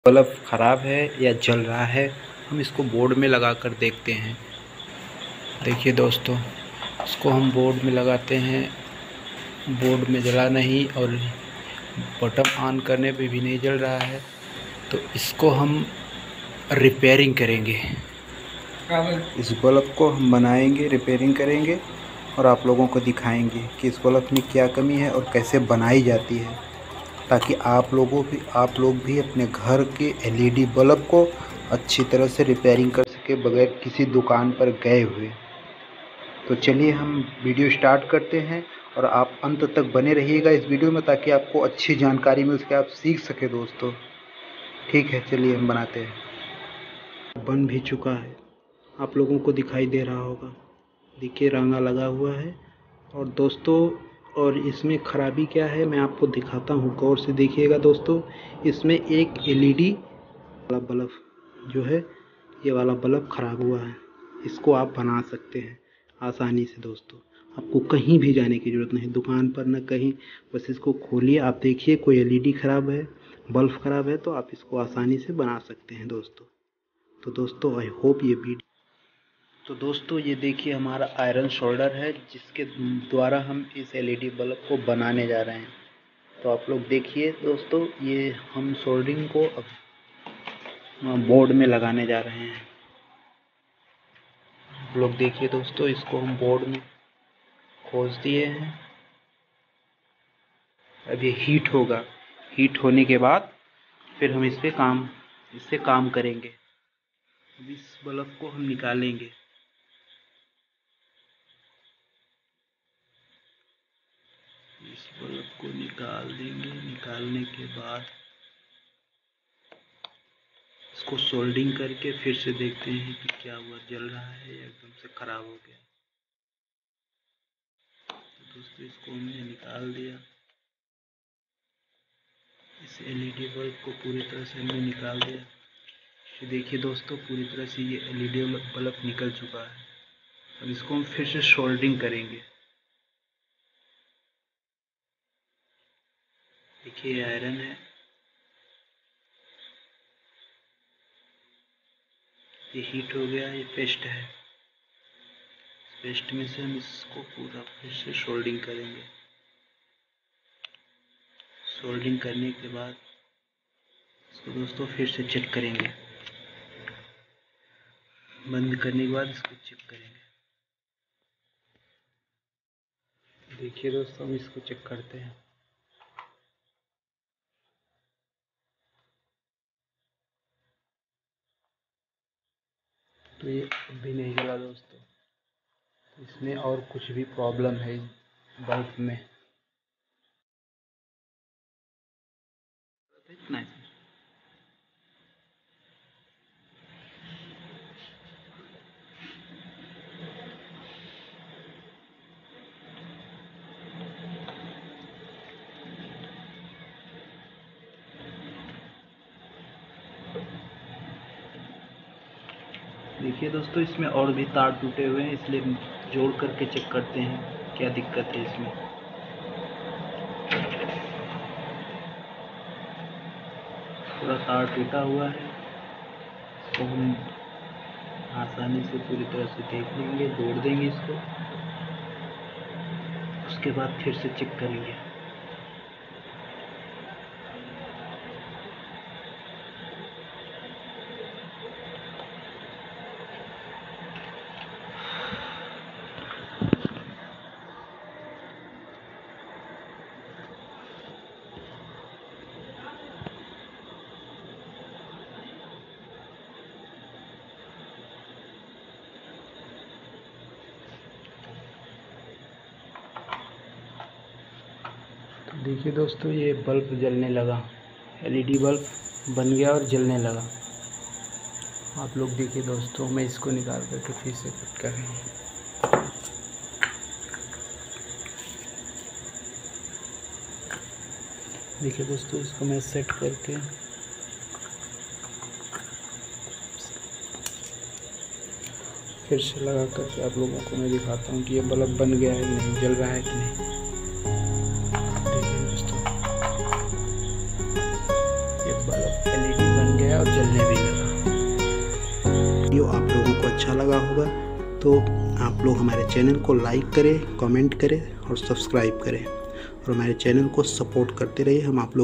Bulb ख़राब है या जल रहा है, हम इसको बोर्ड में लगा कर देखते हैं। देखिए दोस्तों, इसको हम बोर्ड में लगाते हैं, बोर्ड में जला नहीं और बटन ऑन करने पे भी नहीं जल रहा है, तो इसको हम रिपेयरिंग करेंगे। इस बल्ब को हम बनाएंगे, रिपेयरिंग करेंगे और आप लोगों को दिखाएंगे कि इस बल्ब में क्या कमी है और कैसे बनाई जाती है, ताकि आप लोग भी अपने घर के एलईडी बल्ब को अच्छी तरह से रिपेयरिंग कर सके बगैर किसी दुकान पर गए हुए। तो चलिए हम वीडियो स्टार्ट करते हैं और आप अंत तक बने रहिएगा इस वीडियो में, ताकि आपको अच्छी जानकारी मिल सके, आप सीख सके दोस्तों। ठीक है, चलिए हम बनाते हैं। बन भी चुका है, आप लोगों को दिखाई दे रहा होगा। देखिए रांगा लगा हुआ है। और दोस्तों, और इसमें ख़राबी क्या है मैं आपको दिखाता हूँ, गौर से देखिएगा दोस्तों। इसमें एक एलईडी वाला बल्ब जो है, ये वाला बल्ब ख़राब हुआ है। इसको आप बना सकते हैं आसानी से दोस्तों। आपको कहीं भी जाने की ज़रूरत नहीं, दुकान पर न कहीं, बस इसको खोलिए, आप देखिए कोई एलईडी ख़राब है, बल्ब ख़राब है, तो आप इसको आसानी से बना सकते हैं दोस्तों। तो दोस्तों आई होप ये वीडियो, तो दोस्तों ये देखिए हमारा आयरन सोल्डर है, जिसके द्वारा हम इस एलईडी बल्ब को बनाने जा रहे हैं। तो आप लोग देखिए दोस्तों, ये हम सोल्डरिंग को अब बोर्ड में लगाने जा रहे हैं। आप लोग देखिए दोस्तों, इसको हम बोर्ड में खोस दिए हैं। अब ये हीट होगा, हीट होने के बाद फिर हम इससे काम करेंगे। अब इस बल्ब को हम निकालेंगे। इस बल्ब को निकाल देंगे। निकालने के बाद इसको सोल्डिंग करके फिर से देखते हैं कि क्या हुआ, जल रहा है या एकदम से ख़राब हो गया। तो दोस्तों इसको हमने निकाल दिया। इस एलईडी बल्ब को पूरी तरह से हमने निकाल दिया। तो देखिए दोस्तों, पूरी तरह से ये एलईडी बल्ब निकल चुका है। अब इसको हम फिर से सोल्डरिंग करेंगे। देखिए ये आयरन है, ये हीट हो गया, ये पेस्ट है। पेस्ट में से हम इसको पूरा फिर से सोल्डरिंग करेंगे। सोल्डरिंग करने के बाद इसको दोस्तों फिर से चेक करेंगे। बंद करने के बाद इसको चेक करेंगे। देखिए दोस्तों, हम इसको चेक करते हैं। तो ये अभी नहीं जला दोस्तों, इसमें और कुछ भी प्रॉब्लम है इस बल्ब में। इतना है। देखिए दोस्तों, इसमें और भी तार टूटे हुए हैं, इसलिए जोड़ करके चेक करते हैं क्या दिक्कत है इसमें। पूरा तार टूटा हुआ है, इसको हम आसानी से पूरी तरह से देख लेंगे, जोड़ देंगे इसको। उसके बाद फिर से चेक करेंगे। देखिए दोस्तों, ये बल्ब जलने लगा, एलईडी बल्ब बन गया और जलने लगा। आप लोग देखिए दोस्तों, मैं इसको निकाल करके फिर से फिट कर रही हूँ। देखिए दोस्तों, इसको मैं सेट करके फिर से लगा करके आप लोगों को मैं दिखाता हूँ कि ये बल्ब बन गया है कि नहीं, जल रहा है कि नहीं। देखिए दोस्तों, ये बल्ब एलईडी बन और जलने भी लगा। वीडियो आप लोगों को अच्छा लगा होगा तो आप लोग हमारे चैनल को लाइक करें, कमेंट करें और सब्सक्राइब करें और हमारे चैनल को सपोर्ट करते रहिए। हम आप लोग